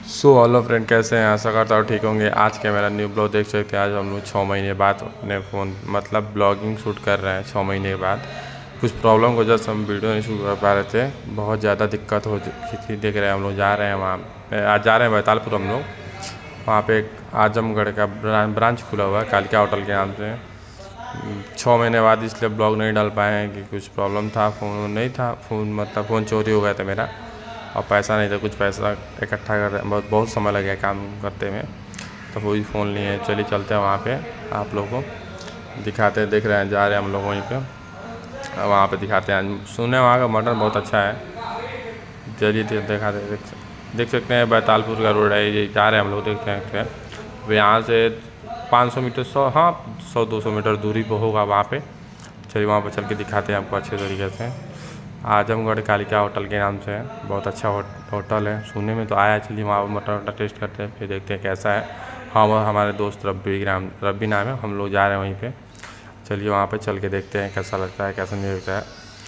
So hello friend, कैसे हैं? आशा करता हूँ ठीक होंगे। आज के मेरा न्यू ब्लॉग देख सकते हैं। आज हम लोग 6 महीने बाद अपने फ़ोन मतलब ब्लॉगिंग शूट कर रहे हैं। 6 महीने के बाद कुछ प्रॉब्लम की वजह से हम वीडियो नहीं शूट कर पा रहे थे। बहुत ज़्यादा दिक्कत हो चुकी थी। देख रहे हैं हम लोग जा रहे हैं वहाँ, आज जा रहे हैं बैतालपुर। हम लोग वहाँ पे एक आजमगढ़ का ब्रांच खुला हुआ है कालिका होटल के नाम से। 6 महीने बाद इसलिए ब्लॉग नहीं डाल पाए हैं कि कुछ प्रॉब्लम था, फ़ोन नहीं था। मतलब फ़ोन चोरी हो गया था मेरा और पैसा नहीं था। कुछ पैसा इकट्ठा कर बहुत समय लग गया काम करते में, तो वही फ़ोन लिए। चलिए चलते हैं वहाँ पे, आप लोगों को दिखाते हैं। देख रहे हैं, जा रहे हैं हम लोग वहीं पे, वहाँ पे दिखाते हैं। सुने वहाँ का मटन बहुत अच्छा है। चलिए दिखाते देख सकते हैं बैतालपुर का रोड है ये। जा रहे हैं हम लोग, देखते हैं। अब यहाँ से 500 मीटर 100-200 मीटर दूरी पर होगा वहाँ पे। चलिए वहाँ पर चल के दिखाते हैं आपको अच्छे तरीके से। आजमगढ़ कालिका होटल के नाम से है। बहुत अच्छा होटल है, सुनने में तो आया। चलिए वहाँ मटन टेस्ट करते हैं, फिर देखते हैं कैसा है। हम और हमारे दोस्त रब्बी नाम है, हम लोग जा रहे हैं वहीं पे। चलिए वहाँ पे चल के देखते हैं कैसा लगता है कैसा नहीं लगता है।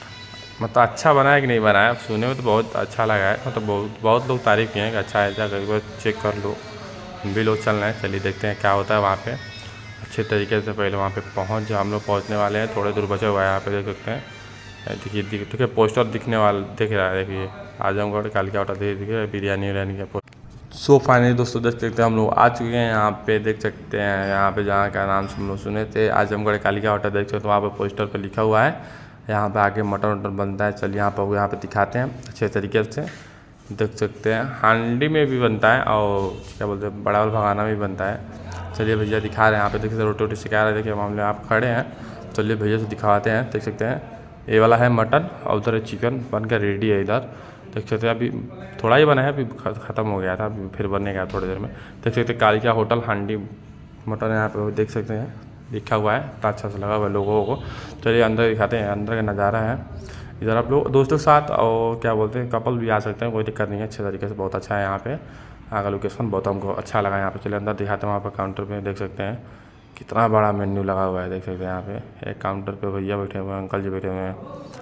मतलब अच्छा बना है कि नहीं बना है। सुनने में तो बहुत अच्छा लगा है, मतलब बहुत लोग तारीफ़ किए हैं कि अच्छा है। एक बार चेक कर लो, हम भी लोग चल रहे हैं। चलिए देखते हैं क्या होता है वहाँ पे अच्छे तरीके से। पहले वहाँ पे हम लोग पहुँचने वाले हैं, थोड़े दूर बचे हुआ है। यहाँ पे देख सकते हैं, देखिए पोस्टर दिखने वाला दिख रहा है। देखिए आजमगढ़ कालिका होटल दिख रहा है, बिरयानी का। सो फाइनली दोस्तों देख सकते हैं हम लोग आ चुके हैं यहाँ पे। देख सकते हैं यहाँ पे जहाँ का नाम हम लोग सुने थे, आजमगढ़ कालिका होटल। देख सकते हैं वहाँ पे पोस्टर पे लिखा हुआ है यहाँ पे आके मटन बनता है। चलिए यहाँ पे दिखाते हैं अच्छे तरीके से। देख सकते हैं हांडी में भी बनता है और क्या बोलते हैं बड़ा वाला भगाना में भी बनता है। चलिए भैया दिखा रहे हैं यहाँ पे। देखिए रोटी सिखा रहे हैं। देखिए मामले आप खड़े हैं, चलिए भैया से दिखाते हैं। देख सकते हैं ये वाला है मटन और उधर चिकन बन कर रेडी है इधर। देख सकते हैं अभी थोड़ा ही बना है, अभी ख़त्म हो गया था, अभी फिर बनेगा थोड़ी देर में। देख सकते हैं कालिका होटल हांडी मटन यहाँ पे देख सकते हैं लिखा हुआ है। इतना अच्छा सा लगा हुआ है लोगों को। चलिए अंदर दिखाते हैं, अंदर का नज़ारा है। इधर आप लोग दोस्तों के साथ और क्या बोलते हैं कपल भी आ सकते हैं, कोई दिक्कत नहीं है। अच्छे तरीके से बहुत अच्छा है यहाँ पे। यहाँ का लोकेशन बहुत हमको अच्छा लगा यहाँ पे। चलिए अंदर दिखाते हैं। वहाँ पर काउंटर पे देख सकते हैं कितना बड़ा मेन्यू लगा हुआ है। देख सकते हैं यहाँ पे एक काउंटर पे भैया बैठे हुए हैं, अंकल जी बैठे हुए हैं,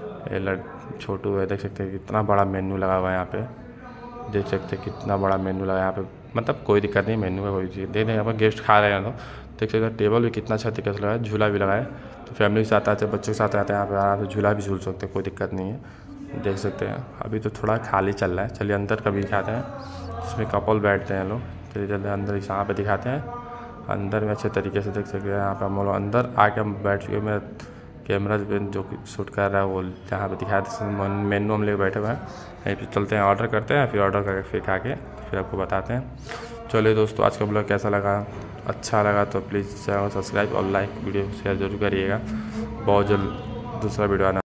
ये छोटू है। देख सकते हैं कितना बड़ा मेन्यू लगा हुआ है यहाँ पे। देख सकते हैं कितना बड़ा मेन्यू लगा है यहाँ पे। मतलब कोई दिक्कत नहीं मेन्यू में, कोई चीज़ दे दें। यहाँ पर गेस्ट खा रहे हैं तो देख सकते हैं टेबल भी कितना अच्छा तरीके से लगा है। झूला भी लगा है, तो फैमिली के साथ आते हैं, बच्चों के साथ आते हैं यहाँ पे आराम से झूला भी झूल सकते हैं, कोई दिक्कत नहीं है। देख सकते हैं अभी तो थोड़ा खाली चल रहा है। चलिए अंदर का भी दिखाते हैं जिसमें कपल बैठते हैं लोग। चलिए जल्दी अंदर यहाँ पे दिखाते हैं। अंदर में अच्छे तरीके से देख सकते हैं। यहाँ पे हम लोग अंदर आके हम बैठ चुके हैं। मेरा कैमरा जो शूट कर रहा है वो यहाँ पे दिखाते हैं। मेन्यू हम लेके बैठे हुए हैं। यहीं पे चलते हैं, ऑर्डर करते हैं, फिर ऑर्डर करके फिर खा के फिर आपको बताते हैं। चलिए दोस्तों आज का ब्लॉग कैसा लगा? अच्छा लगा तो प्लीज़ चैनल को सब्सक्राइब और लाइक वीडियो शेयर जरूर करिएगा। बहुत जल्द दूसरा वीडियो आना।